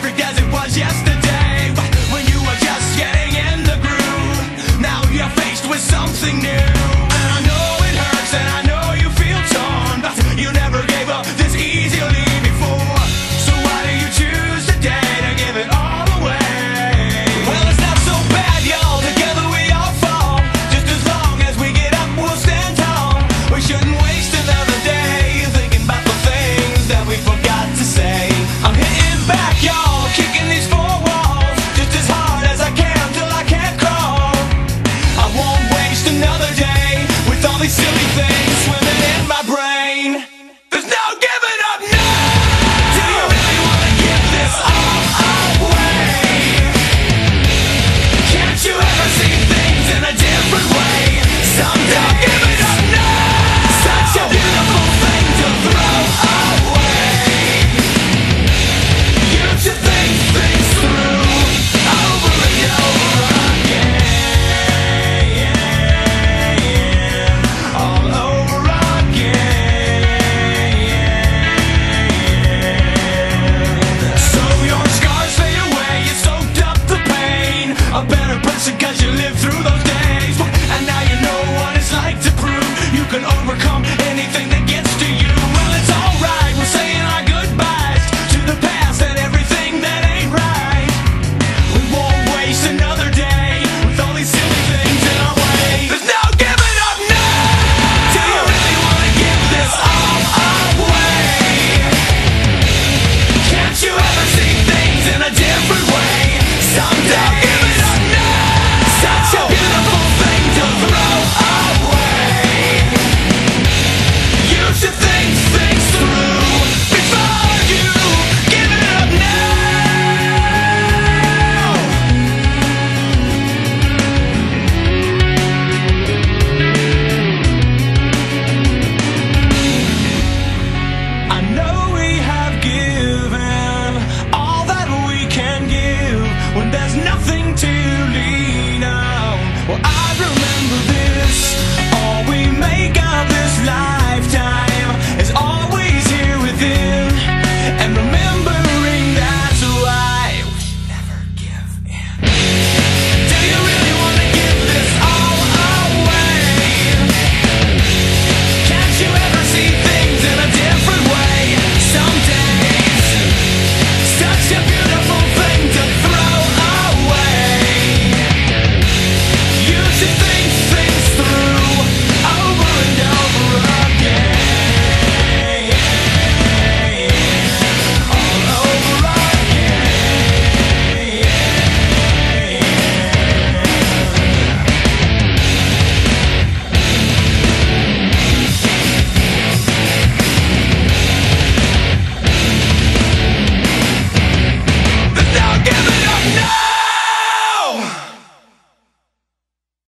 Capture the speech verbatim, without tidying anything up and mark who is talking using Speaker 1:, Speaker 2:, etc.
Speaker 1: perfect as it was yesterday, when you were just getting in the groove. Now you're faced with something new, and I know it hurts and I know you feel torn, but you never gave up this easily before. So why do you choose today to give it all away? Well, it's not so bad, y'all. Together we all fall. Just as long as we get up, we'll stand tall. We shouldn't waste another day thinking about the things that we forgot to say. I'm hitting back, y'all, kicking these four walls just as hard as I can till I can't crawl. I won't waste another day with all these silly things swimming in my brain. There's no giving up now. Do you really want to give this all away? Can't you ever see things in a different way? Someday give it up now. Such a beautiful thing to throw away. You should think things through over and over again, all over again. So your scars fade away, you soaked up the pain. A better person 'cause you lived through those days, and now you know what it's like to prove you can overcome anything that gets to you. Well, it's alright, we're saying our goodbyes to the past and everything that ain't right. We won't waste another day with all these silly things in our way. There's no giving up now. Do you really want to give this all away? Can't you ever see things in a different way? Someday give it up now. Such a beautiful thing to throw away. You should think things through before you give it up now. I know we have given all that we can give when there's nothing